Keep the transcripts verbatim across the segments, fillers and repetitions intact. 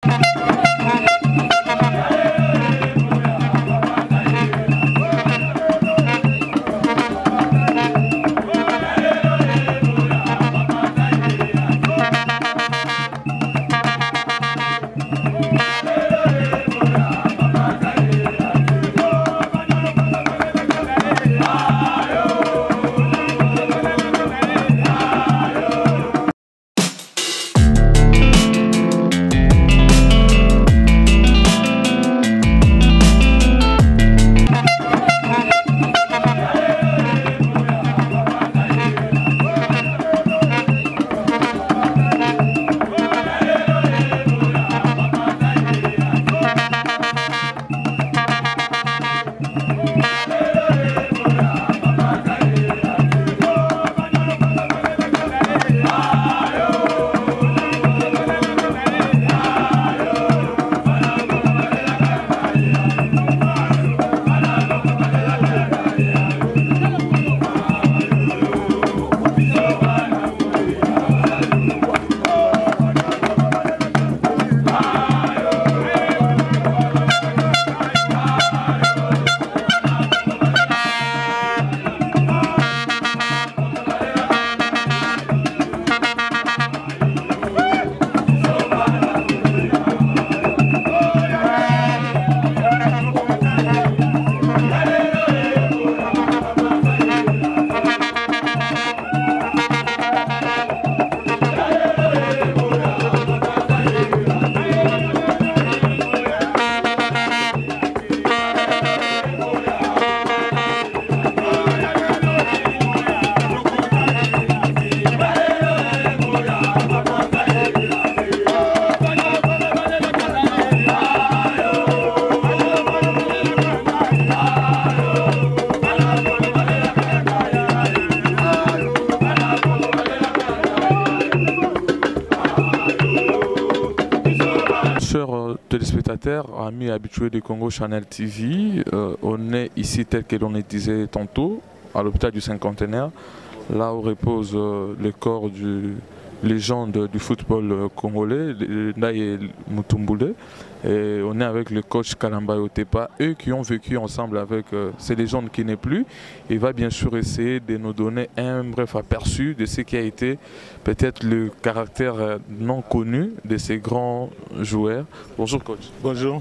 Téléspectateurs, amis habitués de Congo Channel T V, euh, on est ici tel que l'on le disait tantôt, à l'hôpital du Cinquantenaire, là où repose euh, le corps du légende du football congolais, Ndaye Mutumbule. Et on est avec le coach Kalamba Otepa, eux qui ont vécu ensemble avec euh, ces légendes qui n'est plus. Il va bien sûr essayer de nous donner un bref aperçu de ce qui a été peut-être le caractère euh, non connu de ces grands joueurs. Bonjour coach. Bonjour.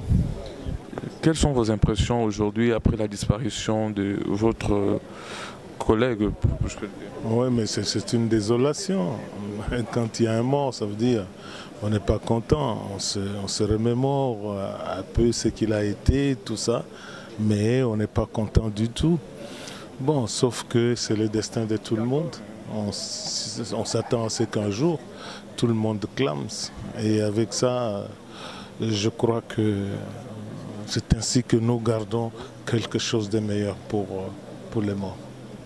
Quelles sont vos impressions aujourd'hui après la disparition de votre euh, collègue? Oui, mais c'est une désolation. Quand il y a un mort, ça veut dire on n'est pas content. On se, on se remémore un peu ce qu'il a été, tout ça, mais on n'est pas content du tout. Bon, sauf que c'est le destin de tout le monde. On, on s'attend à ce qu'un jour, tout le monde clame. Et avec ça, je crois que c'est ainsi que nous gardons quelque chose de meilleur pour, pour les morts.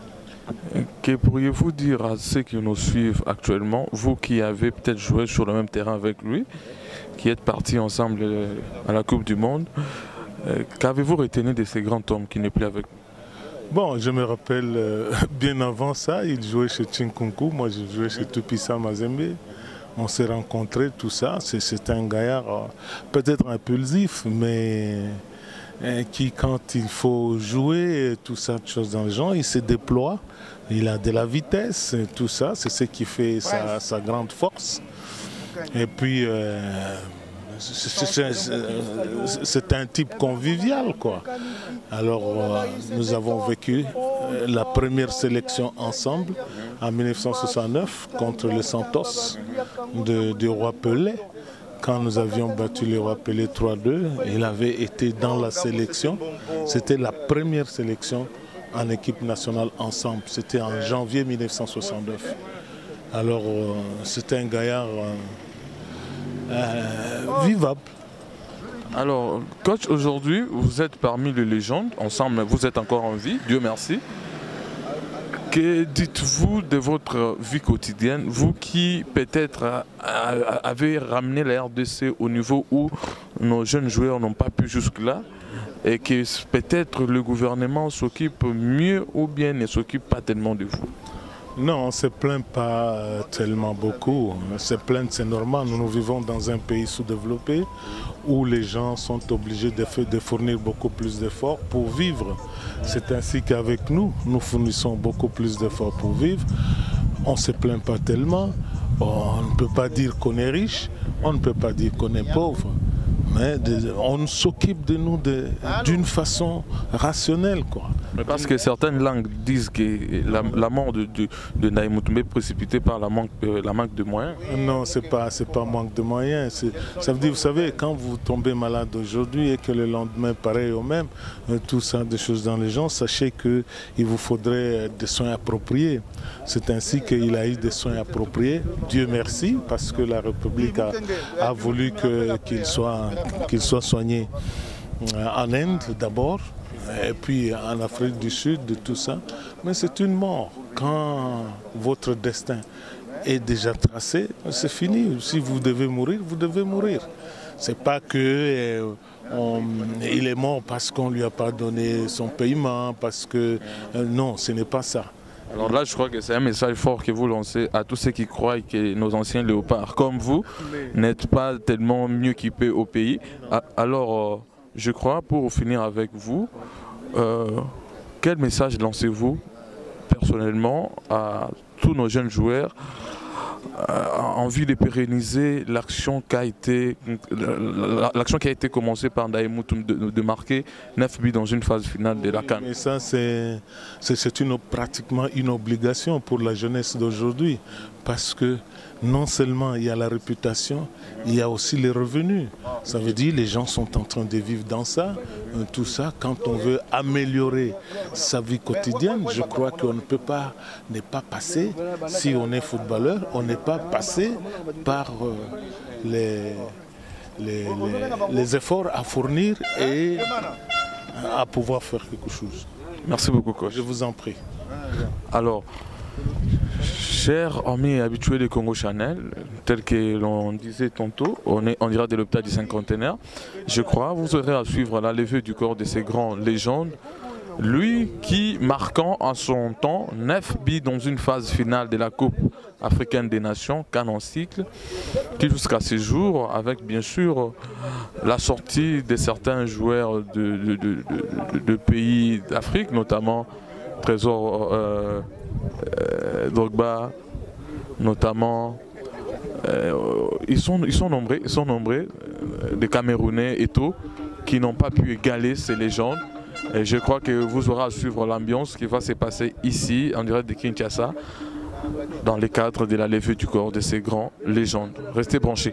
Que pourriez-vous dire à ceux qui nous suivent actuellement, vous qui avez peut-être joué sur le même terrain avec lui, qui êtes partis ensemble à la Coupe du Monde, qu'avez-vous retenu de ces grands hommes qui n'est plus avec nous? Bon, je me rappelle euh, bien avant ça, il jouait chez Chinkunku, moi je jouais chez Tupisa Mazembe. On s'est rencontrés, tout ça. C'est un gaillard euh, peut-être impulsif, mais euh, qui, quand il faut jouer, tout ça, de choses dans le genre, il se déploie. Il a de la vitesse, tout ça, c'est ce qui fait sa, sa grande force. Et puis, euh, c'est un type convivial, quoi. Alors, euh, nous avons vécu la première sélection ensemble en mille neuf cent soixante-neuf contre le Santos de, de Roi Pelé. Quand nous avions battu le Roi Pelé trois deux, il avait été dans la sélection. C'était la première sélection en équipe nationale ensemble. C'était en janvier mille neuf cent soixante-neuf. Alors, euh, c'était un gaillard euh, euh, vivable. Alors, coach, aujourd'hui, vous êtes parmi les légendes, ensemble, vous êtes encore en vie, Dieu merci. Que dites-vous de votre vie quotidienne, vous qui peut-être avez ramené la R D C au niveau où nos jeunes joueurs n'ont pas pu jusque-là, et que peut-être le gouvernement s'occupe mieux ou bien ne s'occupe pas tellement de vous? Non, on ne se plaint pas tellement beaucoup. Se plaindre, c'est normal. Nous, nous vivons dans un pays sous-développé où les gens sont obligés de, faire, de fournir beaucoup plus d'efforts pour vivre. C'est ainsi qu'avec nous, nous fournissons beaucoup plus d'efforts pour vivre. On ne se plaint pas tellement. On ne peut pas dire qu'on est riche, on ne peut pas dire qu'on est pauvre. Mais on s'occupe de nous d'une façon rationnelle, quoi. Mais parce que certaines langues disent que la, la mort de, de, de Ndaye Moutoumbe est précipitée par la manque, euh, la manque de moyens. Non, ce n'est pas, c'est pas manque de moyens. Ça veut dire, vous savez, quand vous tombez malade aujourd'hui et que le lendemain, pareil au même, tout ça, des choses dans les gens, sachez qu'il vous faudrait des soins appropriés. C'est ainsi qu'il a eu des soins appropriés. Dieu merci, parce que la République a, a voulu qu'il soit, qu'il soit soigné en Inde d'abord, et puis en Afrique du Sud, de tout ça. Mais c'est une mort. Quand votre destin est déjà tracé, c'est fini. Si vous devez mourir, vous devez mourir. C'est pas que euh, on, il est mort parce qu'on ne lui a pas donné son paiement, parce que... Euh, non, ce n'est pas ça. Alors là, je crois que c'est un message fort que vous lancez à tous ceux qui croient que nos anciens léopards, comme vous, n'êtes pas tellement mieux équipés au pays. Alors, euh, je crois, pour finir avec vous, euh, quel message lancez-vous personnellement à tous nos jeunes joueurs euh, en vue de pérenniser l'action qui a été l'action qui a été commencée par Ndaye Moutoumbe de, de marquer neuf buts dans une phase finale de la CAN. Mais ça, c'est une, pratiquement une obligation pour la jeunesse d'aujourd'hui, parce que non seulement il y a la réputation, il y a aussi les revenus. Ça veut dire que les gens sont en train de vivre dans ça. Tout ça, quand on veut améliorer sa vie quotidienne, je crois qu'on ne peut pas ne pas passer, si on est footballeur, on n'est pas passé par euh, les, les, les, les efforts à fournir et à pouvoir faire quelque chose. Merci beaucoup, coach. Je vous en prie. Alors, chers amis habitués de Congo Channel, tel que l'on disait tantôt, on est en direct de l'hôpital du cinquantenaire. Je crois vous aurez à suivre la levée du corps de ces grands légendes. Lui qui, marquant en son temps neuf buts dans une phase finale de la Coupe africaine des Nations, CAN en cycle, qui jusqu'à ce jour, avec bien sûr la sortie de certains joueurs de, de, de, de, de pays d'Afrique, notamment Trésor euh, euh, Drogba, notamment, euh, ils, sont, ils sont nombreux, ils sont nombreux, euh, des Camerounais et tout, qui n'ont pas pu égaler ces légendes. Et je crois que vous aurez à suivre l'ambiance qui va se passer ici, en direct de Kinshasa, dans le cadre de la levée du corps de ces grands légendes. Restez branchés.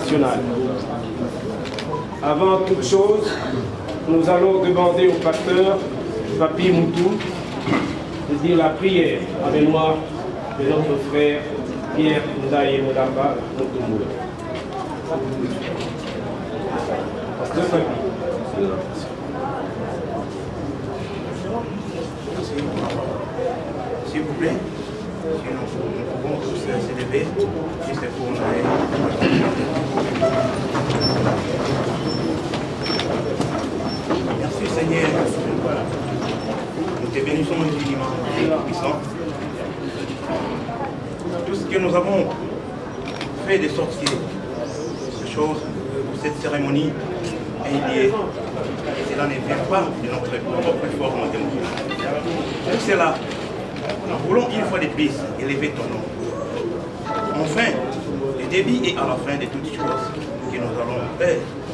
nationale. Avant toute chose, nous allons demander au pasteur Papi Moutou de dire la prière en mémoire de notre frère Pierre Ndaye Modamba Moutoumou. Pasteur Papi. S'il vous plaît, si nous pouvons tous se lever, si c'est pour nous. Merci Seigneur. Nous te bénissons infiniment, puissant. Tout ce que nous avons fait de sortir, ces choses, pour cette cérémonie, est lié. Et cela ne vient pas de notre propre forme démocratique. Tout cela, nous voulons une fois de plus élever ton nom. Enfin, le début est à la fin de toutes choses que nous allons faire.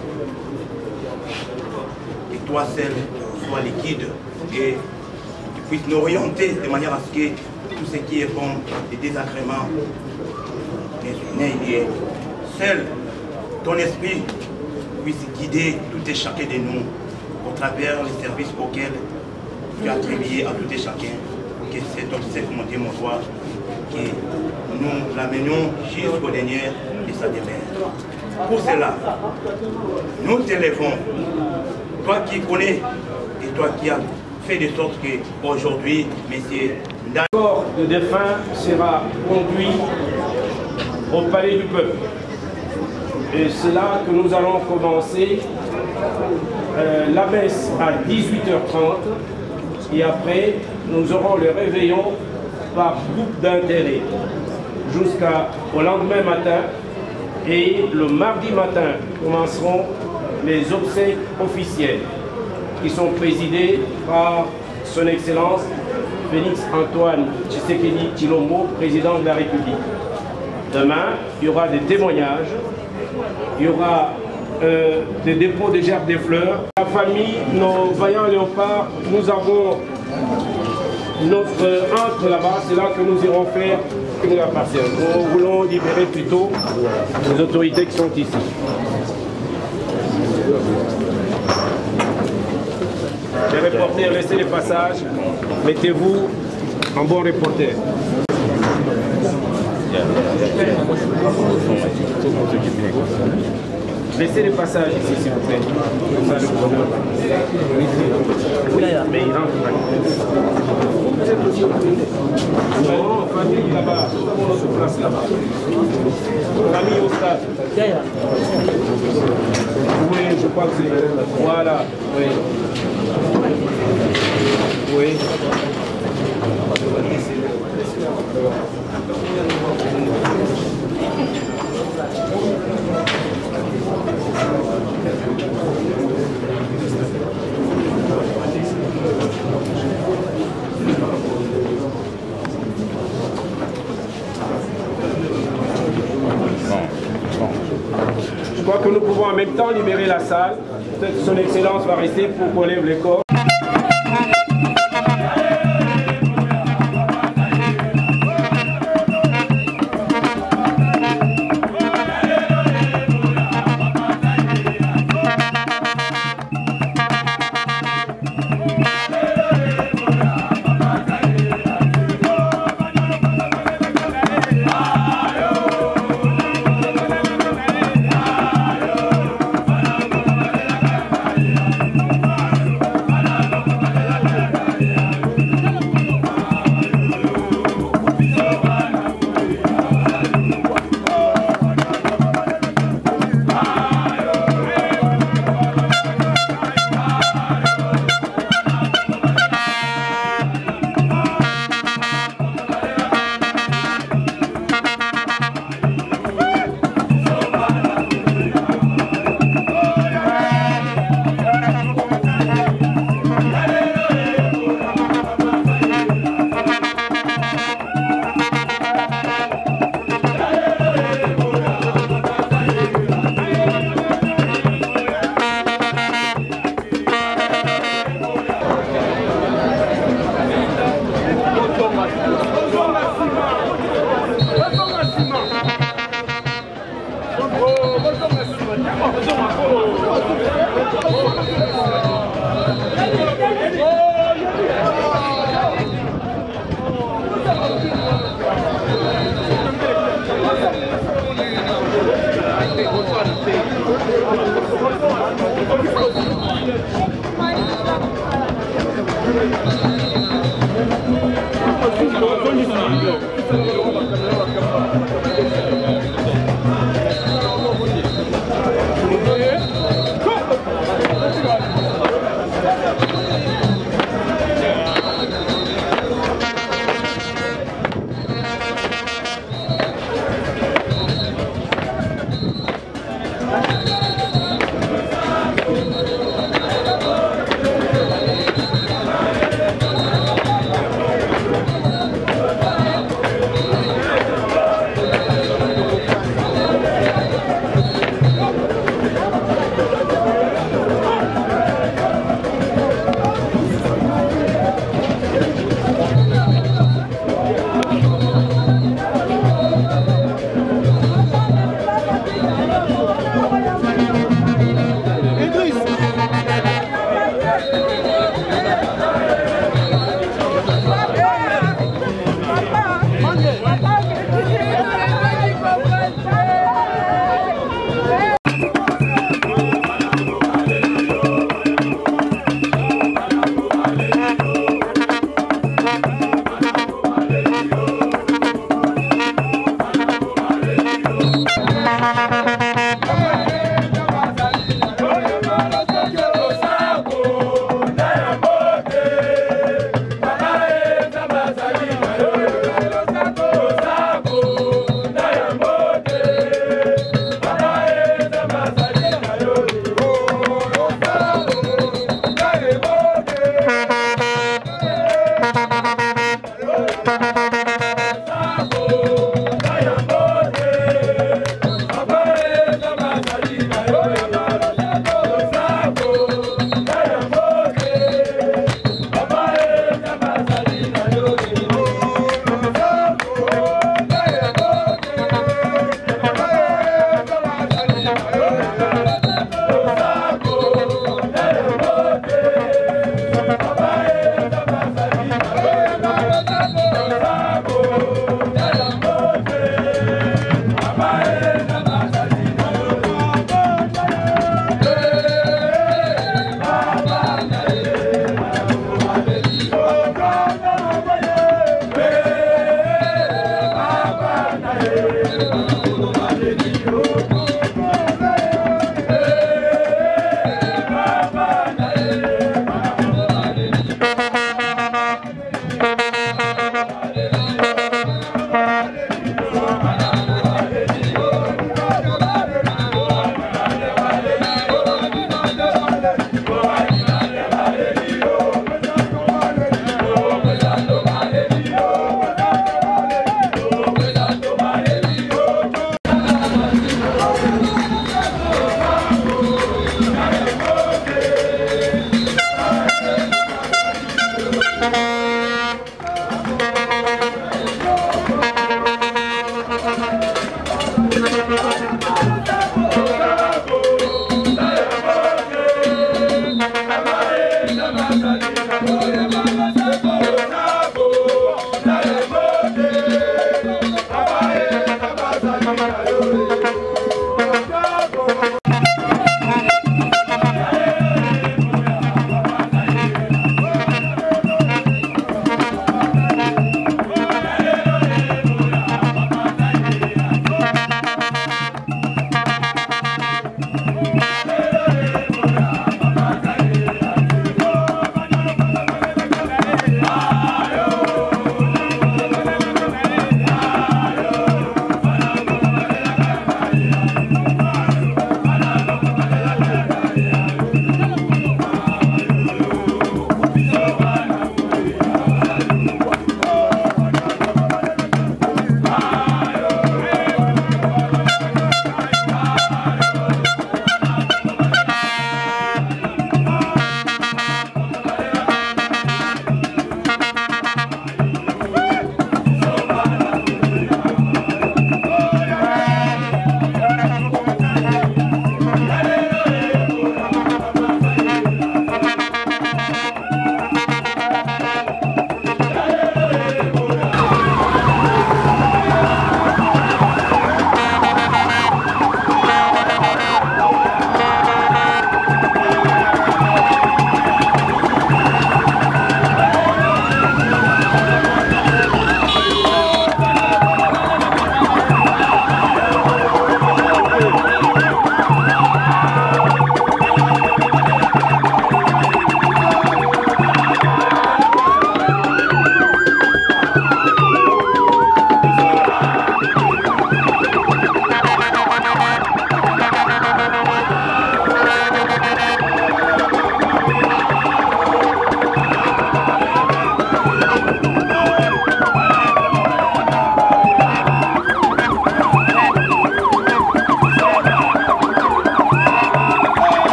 Et toi seul, sois le guide et tu puisses nous orienter de manière à ce que tout ce qui est bon, les désagréments, n'est lié. Seul ton esprit puisse guider tout et chacun de nous au travers les services auxquels tu as attribué à tout et chacun. Que cet obsèque, mon Dieu, mon roi, que nous l'amenions jusqu'au dernier de sa demeure. Pour cela, nous t'élèvons, toi qui connais et toi qui as fait de sorte qu'aujourd'hui, messieurs, le corps de défunt sera conduit au palais du peuple. Et c'est là que nous allons commencer euh, la messe à dix-huit heures trente. Et après, nous aurons le réveillon par groupe d'intérêt jusqu'au lendemain matin. Et le mardi matin commenceront les obsèques officielles qui sont présidées par son Excellence Félix Antoine Tshisekedi Tshilombo, président de la République. Demain, il y aura des témoignages, il y aura Euh, des dépôts de gerbes de fleurs. La famille, nos vaillants léopards, nous avons notre entre là-bas, c'est là que nous irons faire que nous appartient. Nous voulons libérer plutôt les autorités qui sont ici. Les reporters, laissez les passages, mettez-vous en bon reporter. Laissez les passages ici, s'il vous plaît. Oui, mais il rentre pas. Vous êtes aussi non, famille là-bas. Nous avons notre place là-bas. Famille au stade. Oui, je crois que c'est... Voilà, oui. Oui. Je crois que nous pouvons en même temps libérer la salle. Peut-être que son Excellence va rester pour qu'on lève les corps.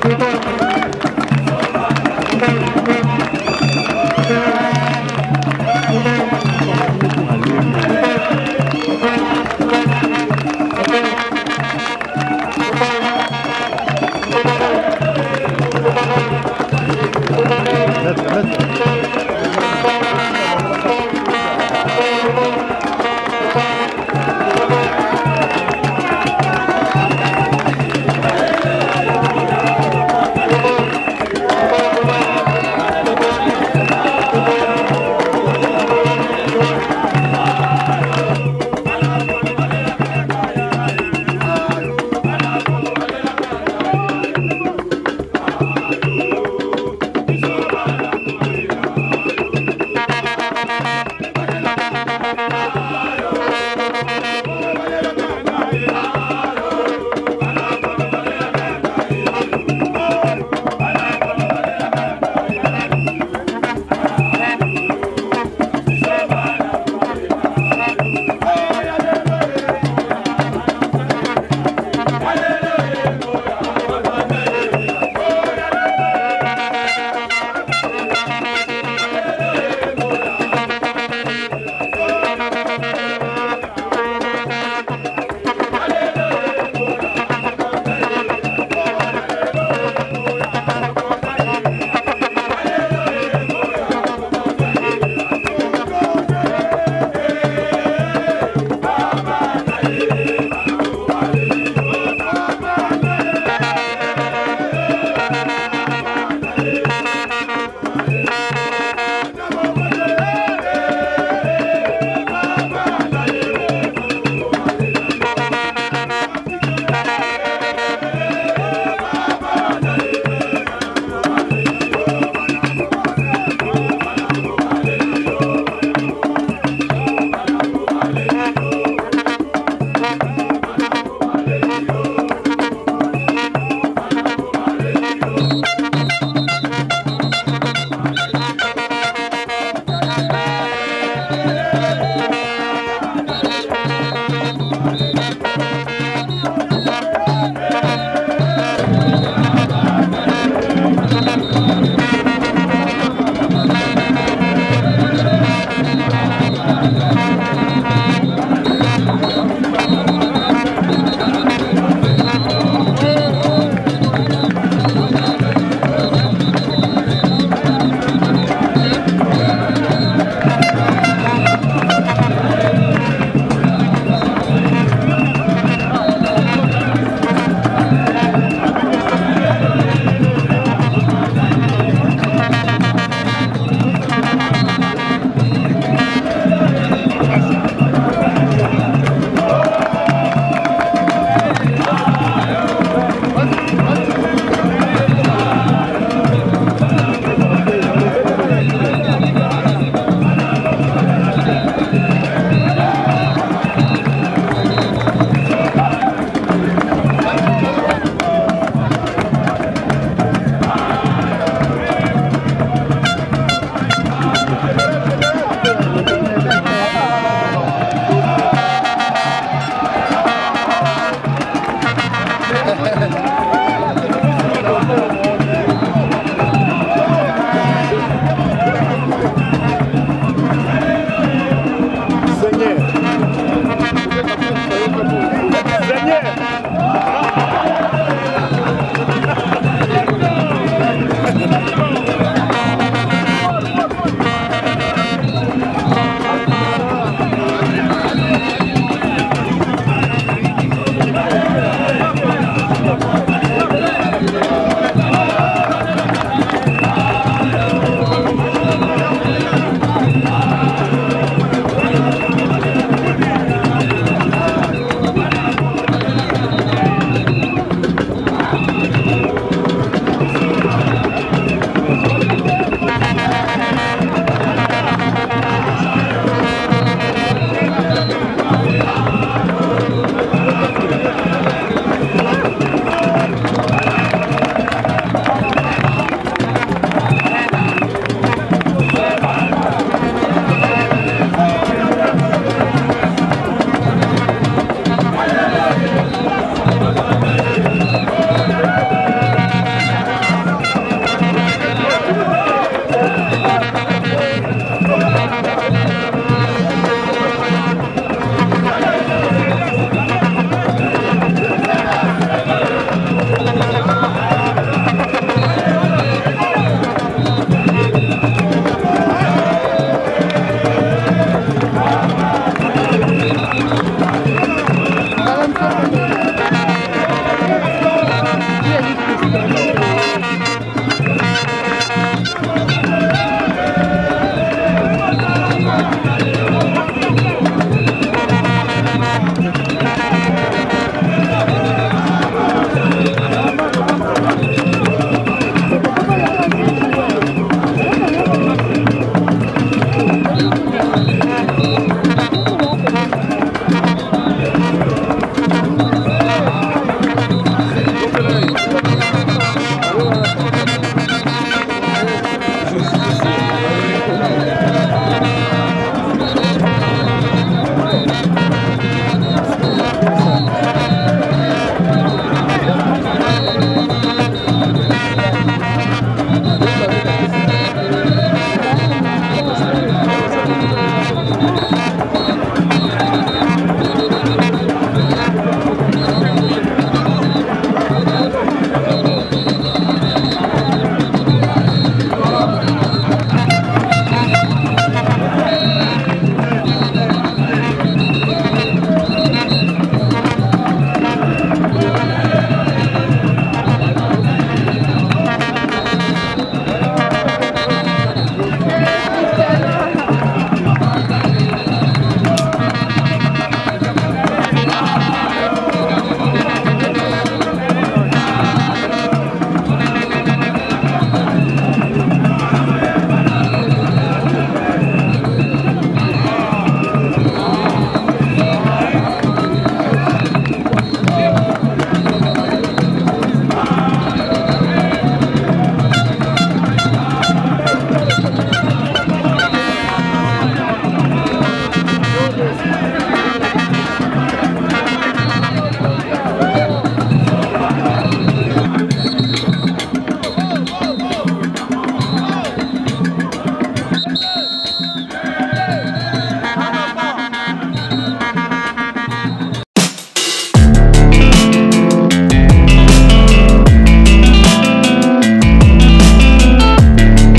Merci.